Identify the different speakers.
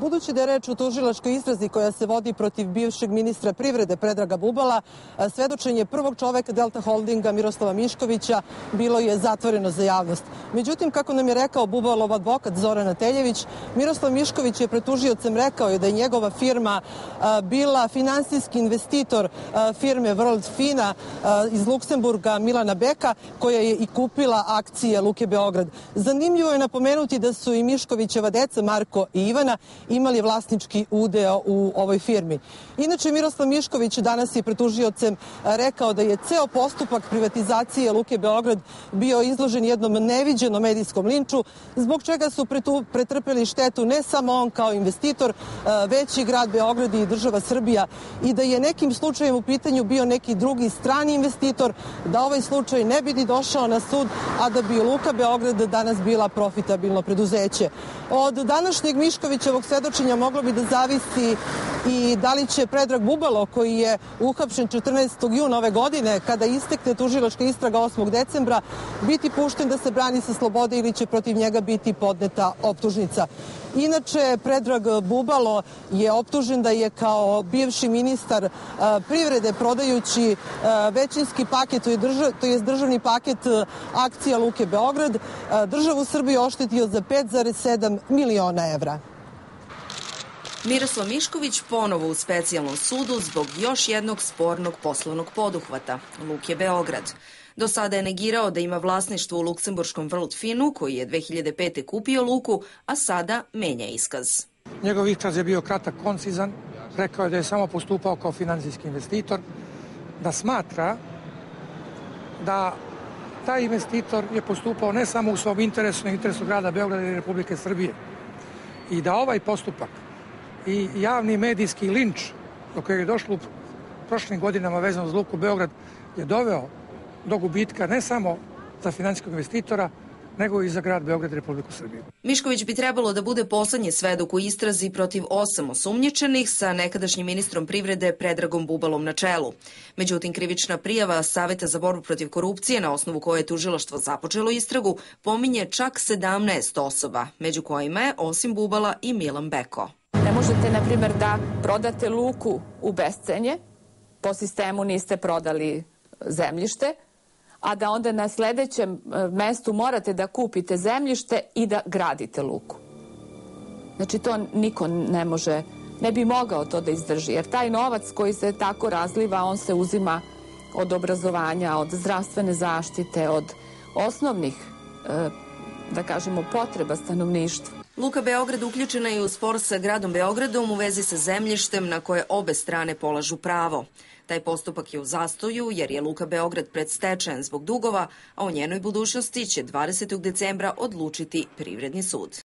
Speaker 1: Budući da je reč o tužilačkoj istrazi koja se vodi protiv bivšeg ministra privrede Predraga Bubala, svedočenje prvog čoveka Delta Holdinga Miroslava Miškovića bilo je zatvoreno za javnost. Međutim, kako nam je rekao Bubalov advokat Zoran Ateljević, Miroslav Mišković je pred tužiocem rekao da je njegova firma bila finansijski investitor firme World Fina iz Luksemburga Milana Beka, koja je i kupila akcije Luke Beograd. Zanimljivo je napomenuti da su i Miškovićeva deca Marko i Ivana imali vlasnički udeo u ovoj firmi. Inače, Miroslav Mišković danas je pred tužiocem rekao da je ceo postupak privatizacije Luke Beograd bio izložen jednom neviđenom medijskom linču, zbog čega su pretrpeli štetu ne samo on kao investitor, već i grad Beograd i država Srbija, i da je nekim slučajem u pitanju bio neki drugi strani investitor, da ovaj slučaj ne bi ni došao na sud, a da bi Luka Beograd danas bila profitabilno preduzeće. Od današnjeg Miškovićevog svedočenja moglo bi da zavisi i da li će Predrag Bubalo, koji je uhapšen 14. juna ove godine, kada istekne tužilačka istraga 8. decembra, biti pušten da se brani sa slobode ili će protiv njega biti podneta optužnica. Inače, Predrag Bubalo je optužen da je kao bivši ministar privrede, prodajući većinski paket, to je državni paket akcija Luke Beograd, državu Srbiju oštetio za 5,7 miliona evra.
Speaker 2: Miroslav Mišković ponovo u specijalnom sudu zbog još jednog spornog poslovnog poduhvata, Luke Beograd. Do sada je negirao da ima vlasništvo u luksemburškom World Finu, koji je 2005. kupio Luku, a sada menja iskaz.
Speaker 3: Njegov iskaz je bio kratak, koncizan. Rekao je da je samo postupao kao finansijski investitor, da smatra da taj investitor je postupao ne samo u svom interesu, nego interesu grada Beograda i Republike Srbije. I da ovaj postupak i javni medijski linč do kojeg je došlo u prošlim godinama vezano za Luku Beograd je doveo do gubitka ne samo za finansijskog investitora, nego i za grad Beograd i Republiku Srbiju.
Speaker 2: Mišković bi trebalo da bude poslednji svedok u istrazi protiv 8 osumnjičenih sa nekadašnjim ministrom privrede Predragom Bubalom na čelu. Međutim, krivična prijava Saveta za borbu protiv korupcije, na osnovu koje je tužilaštvo započelo istragu, pominje čak 17 osoba, među kojima je osim Bubala i Milan Beko.
Speaker 4: Ne možete, na primjer, da prodate Luku u bescenje, po sistemu niste prodali zemljište, a da onda na sledećem mestu morate da kupite zemljište i da gradite Luku. Znači, to niko ne bi mogao to da izdrži, jer taj novac koji se tako razliva, on se uzima od obrazovanja, od zdravstvene zaštite, od osnovnih, da kažemo, potreba stanovništva.
Speaker 2: Luka Beograd uključena je u spor sa gradom Beogradom u vezi sa zemljištem na koje obe strane polažu pravo. Taj postupak je u zastoju jer je Luka Beograd pred stečajem zbog dugova, a o njenoj budućnosti će 20. decembra odlučiti Privredni sud.